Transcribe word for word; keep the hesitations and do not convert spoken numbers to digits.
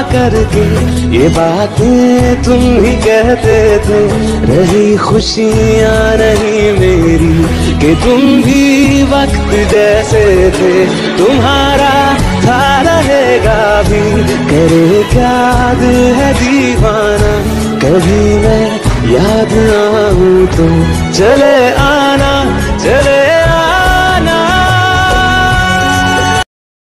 करके ये बातें तुम ही कहते थे। रही खुशियाँ नहीं मेरी कि तुम भी वक्त जैसे थे। तुम्हारा था रहेगा भी, करे क्या दिल है दीवाना। कभी मैं याद आऊं तो चले आना, चले